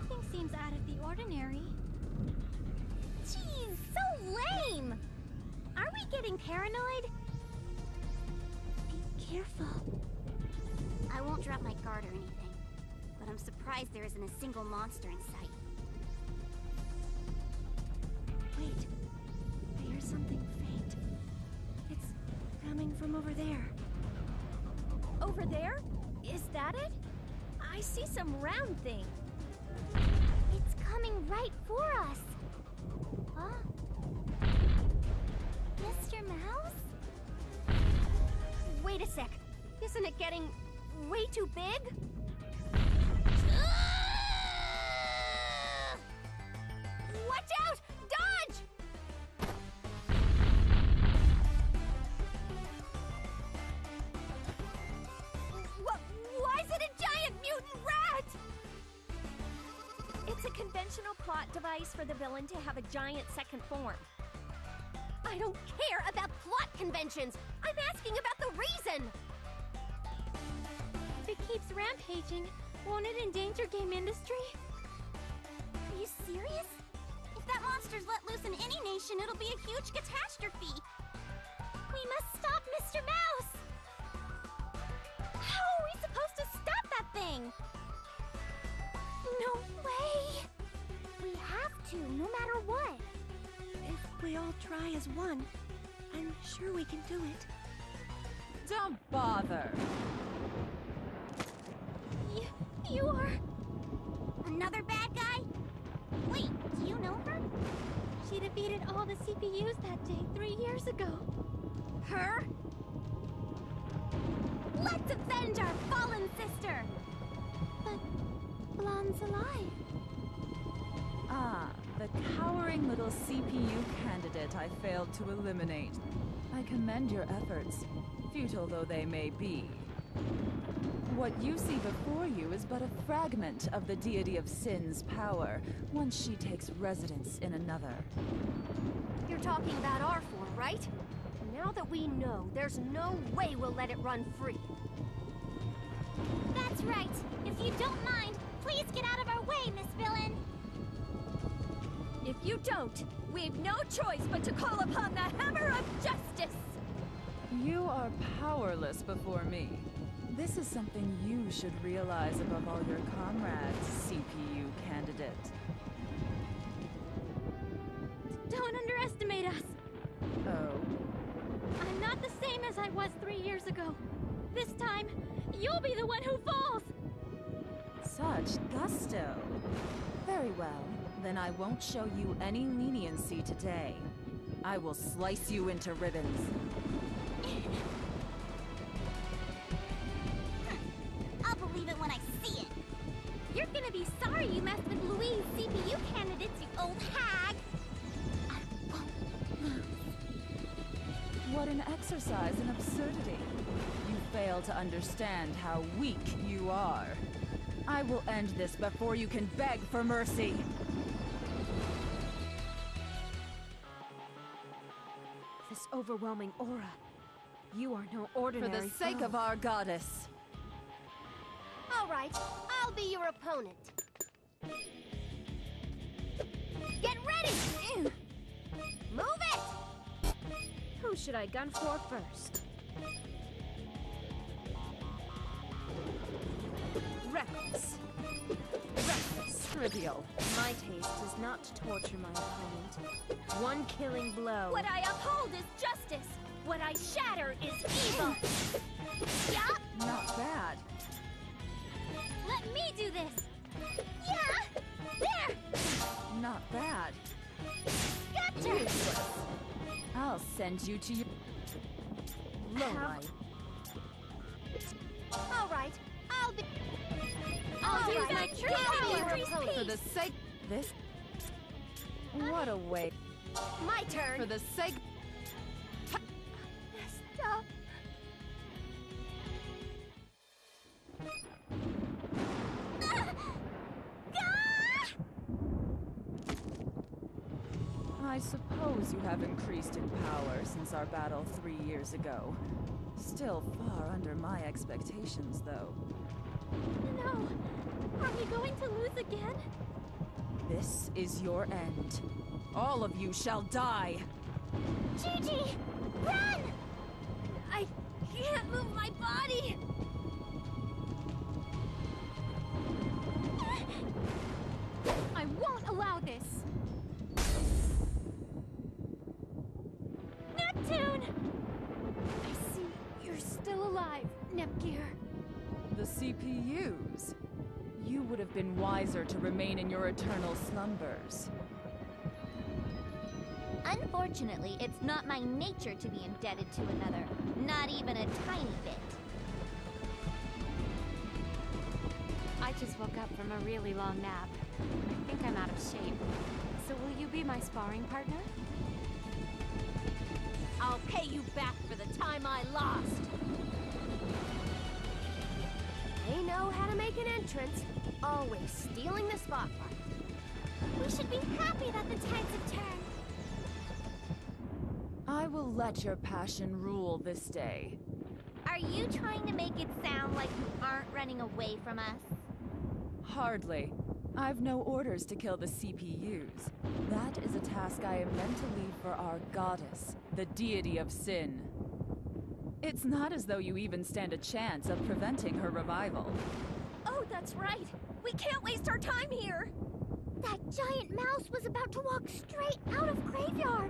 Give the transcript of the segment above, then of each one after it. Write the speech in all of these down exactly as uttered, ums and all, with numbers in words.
Nothing seems out of the ordinary. Jeez, so lame! Are we getting paranoid? Be careful. I won't drop my guard or anything, but I'm surprised there isn't a single monster in sight. Wait. I hear something faint. It's coming from over there. Over there? Is that it? I see some round thing. It's coming right for us. Huh? Mister Mouse? Wait a sec. Isn't it getting way too big? Watch out! Dodge! Wh why is it a giant mutant rat? It's a conventional plot device for the villain to have a giant second form. I don't care about plot conventions! I'm asking about the reason! If it keeps rampaging, won't it endanger game industry? Are you serious? If that monster's let loose in any nation, it'll be a huge catastrophe. We must stop Mister Mouse! How are we supposed to stop that thing? No way! We have to, no matter what. If we all try as one, I'm sure we can do it. Don't bother. Y you are... Another bad guy? Wait, do you know her? She defeated all the C P Us that day three years ago. Her? Let's avenge our fallen sister! But Blonde's alive. Ah, the cowering little C P U candidate I failed to eliminate. I commend your efforts, futile though they may be. What you see before you is but a fragment of the deity of sin's power, once she takes residence in another. You're talking about our form, right? Now that we know, there's no way we'll let it run free. That's right. If you don't mind, please get out of our way, Miss Villain. If you don't, we've no choice but to call upon the Hammer of Justice! You are powerless before me. This is something you should realize above all your comrades, C P U candidate. Don't underestimate us. Oh? I'm not the same as I was three years ago. This time, you'll be the one who falls. Such gusto. Very well, then I won't show you any leniency today. I will slice you into ribbons. I'll believe it when I see it. You're gonna be sorry you messed with Louise C P U candidates, you old hag! What an exercise in absurdity. You fail to understand how weak you are. I will end this before you can beg for mercy. This overwhelming aura. You are no ordinary For the sake foe. of our goddess. All right, I'll be your opponent. Get ready! Move it! Who should I gun for first? Reckless. Reckless. Trivial. My taste is not to torture my opponent. One killing blow. What I uphold is justice. What I shatter is evil. Yup. Not bad. Let me do this. Yeah. There. Not bad. Gotcha. Useless. I'll send you to your... lowlight. All right, I'll be... I'll All use right, my true give me power. your For opponent. the sake... This... What a way. My turn. For the sake... Stop. I suppose you have increased in power since our battle three years ago. Still far under my expectations, though. No. Are we going to lose again? This is your end. All of you shall die. Gigi! Run! I can't move my body! I won't allow this! Neptune! I see you're still alive, Nepgear. The C P Us. You would have been wiser to remain in your eternal slumbers. Unfortunately, it's not my nature to be indebted to another. Not even a tiny bit. I just woke up from a really long nap. I think I'm out of shape. So will you be my sparring partner? I'll pay you back for the time I lost! They know how to make an entrance, always stealing the spotlight. We should be happy that the tides have turned. I will let your passion rule this day. Are you trying to make it sound like you aren't running away from us? Hardly. I've no orders to kill the C P Us. That is a task I am meant to leave for our goddess, the deity of sin. It's not as though you even stand a chance of preventing her revival. Oh, that's right! We can't waste our time here! That giant mouse was about to walk straight out of Graveyard!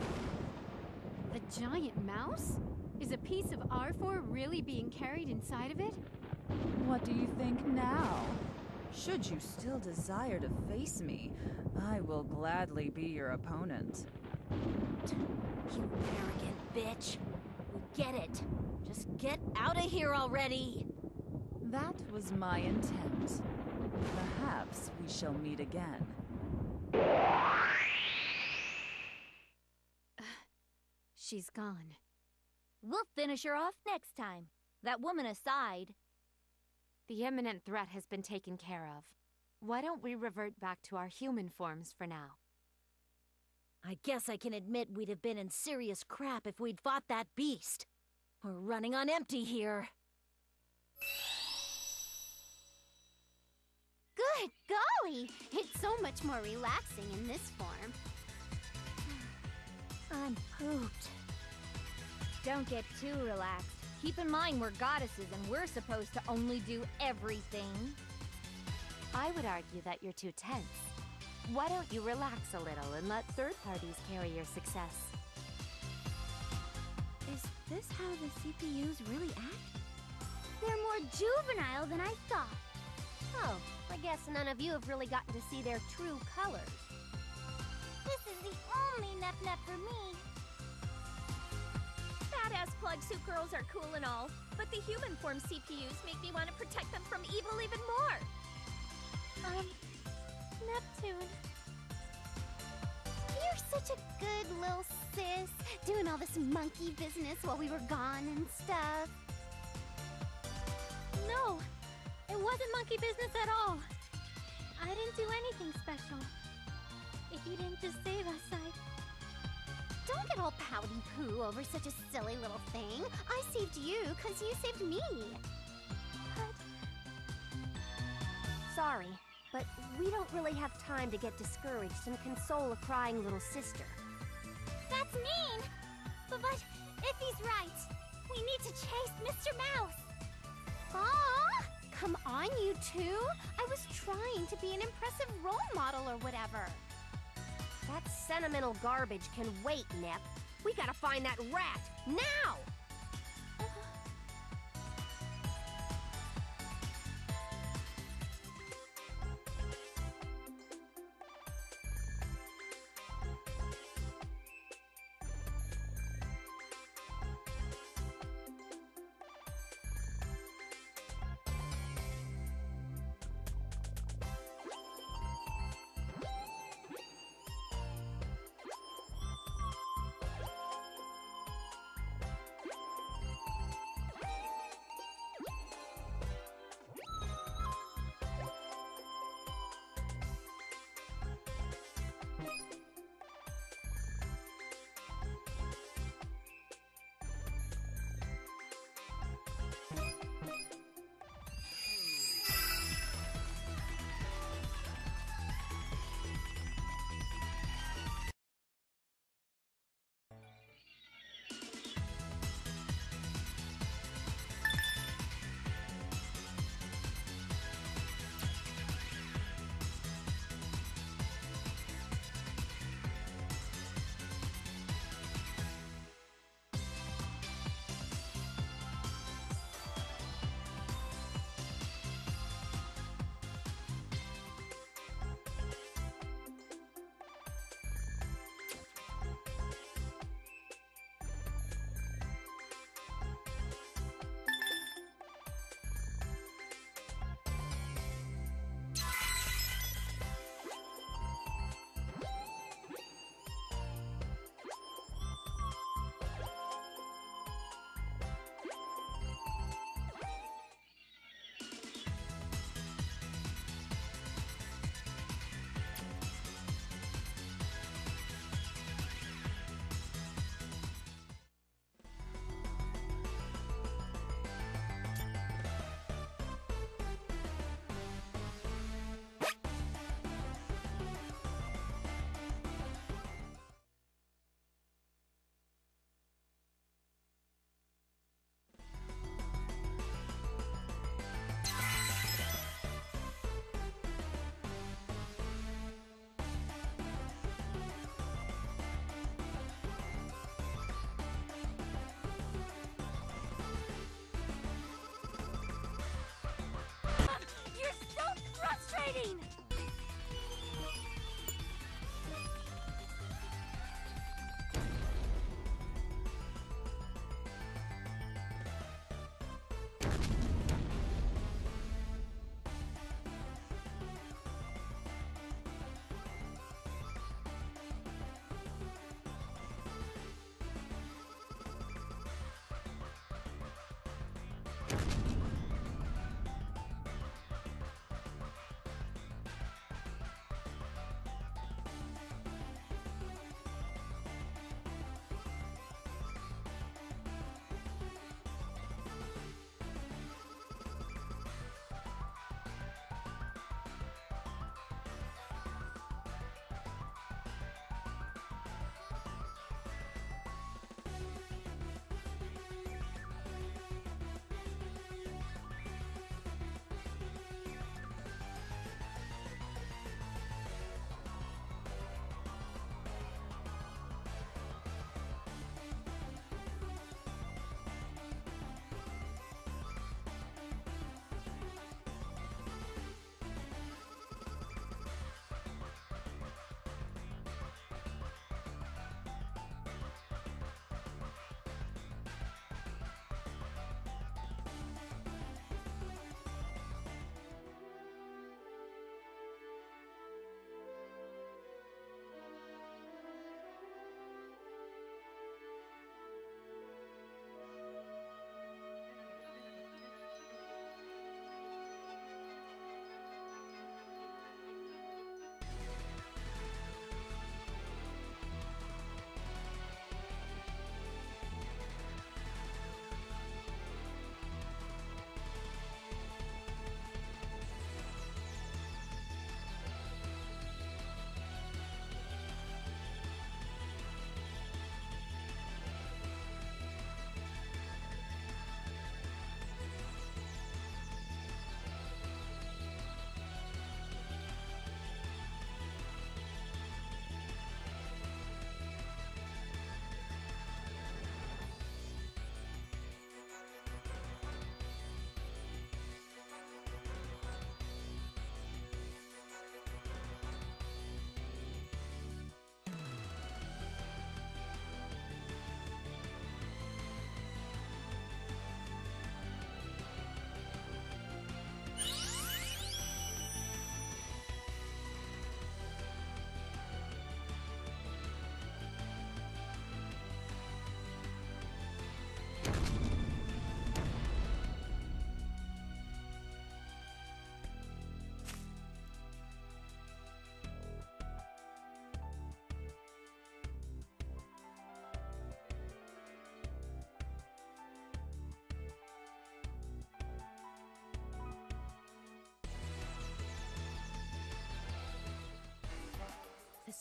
The giant mouse? Is a piece of R four really being carried inside of it? What do you think now? Should you still desire to face me, I will gladly be your opponent. You arrogant bitch! We get it! Just get out of here already! That was my intent. Perhaps we shall meet again. She's gone. We'll finish her off next time. That woman aside. The imminent threat has been taken care of. Why don't we revert back to our human forms for now? I guess I can admit we'd have been in serious crap if we'd fought that beast. We're running on empty here. Good golly! It's so much more relaxing in this form. I'm pooped. Don't get too relaxed. Keep in mind we're goddesses and we're supposed to only do everything. I would argue that you're too tense. Why don't you relax a little and let third parties carry your success? Is this how the C P Us really act? They're more juvenile than I thought. Oh, I guess none of you have really gotten to see their true colors. This is the only Nep-Nep for me. Badass plug suit girls are cool and all, but the human form C P Us make me want to protect them from evil even more. Um, Neptune. You're such a good little sis, doing all this monkey business while we were gone and stuff. No, it wasn't monkey business at all. I didn't do anything special. If you didn't just save us, I... Don't get all pouty-poo over such a silly little thing. I saved you because you saved me. But... Sorry, but we don't really have time to get discouraged and console a crying little sister. That's mean! But, but if he's right, we need to chase Mister Mouse. Aw! Come on, you two! I was trying to be an impressive role model or whatever. That sentimental garbage can wait, Nep. We gotta find that rat, now!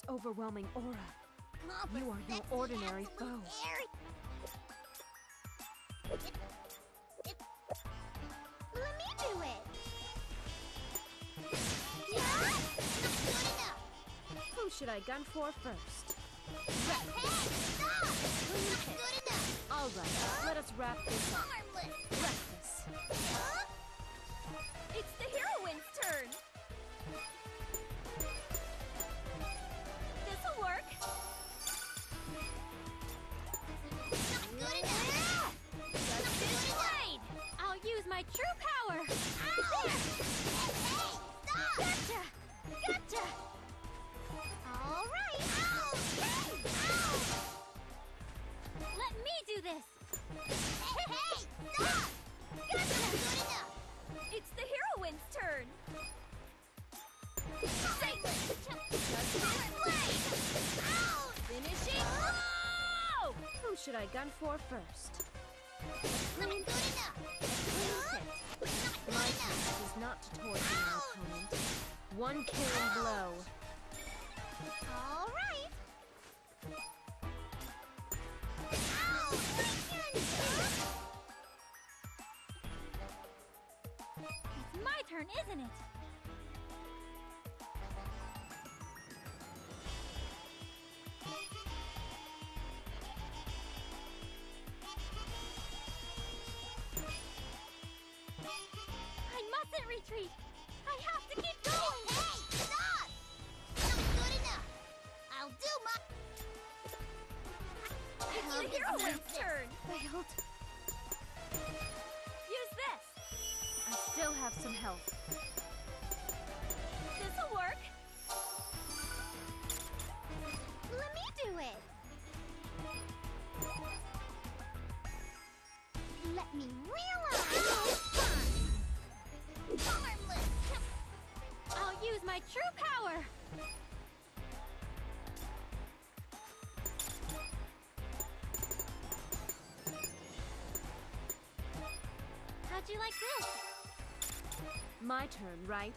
overwhelming aura. You are no ordinary foe. Let me do it. Yeah, not good enough. Who should I gun for first? Hey, stop! Not good enough. All right, let us wrap this up. Harmless. Breakfast. Huh? It's the heroine's turn. This'll work. Not good enough. Not good enough. I'll use my true power. Ow! Hey, hey, stop! Gotcha! Gotcha! All right. Ow! Hey, ow! Let me do this. Hey, hey, stop! Gotcha! Not good enough. It's the heroine's turn. Harmless. Just this blade. Ow! Finishing blow! Who should I gun for first? Not good enough. Huh? Not good My enough. task is not to torture my opponent. One killing blow. All right. Ow! My turn. It's my turn, isn't it? I mustn't retreat. I have to keep going. Hey, stop! Not good enough. I'll do my. It's I'll the deserve heroine's this. turn. Failed. Use this. I still have some health. This'll work. Let me do it. Let me realize. Harmless. I'll use my true power. How'd you like this? My turn, right?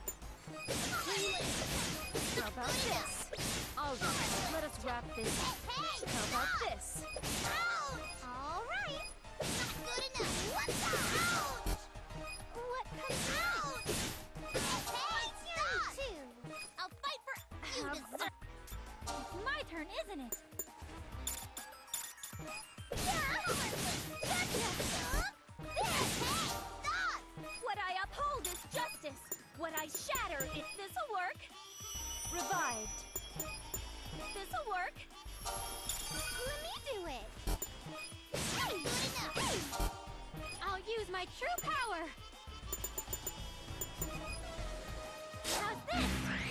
Harmless. How about this? All right, let us wrap this up. Hey, How about stop! this? Ouch! All right. Not good enough. What the? Ouch! What comes Ouch! Hey, stop! Too. I'll fight for you. Have Deserve. It's my turn, isn't it? Hey, stop! What I uphold is justice. What I shatter is this'll work. Revived. This'll work. Let me do it. Hey, good enough. I'll use my true power. How's this?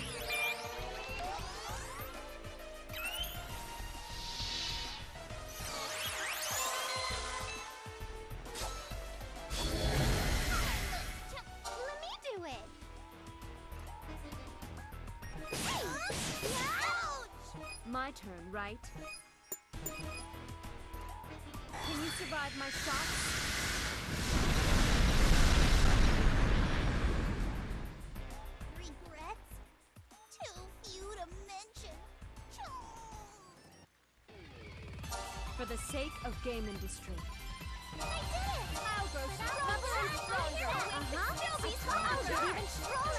Let me do it. Hey! Ouch! My turn, right? Can you survive my shots? Regrets? Too few to mention. For the sake of game industry. I did it! I'll grow stronger and stronger. Uh-huh. Still be stronger. Even stronger.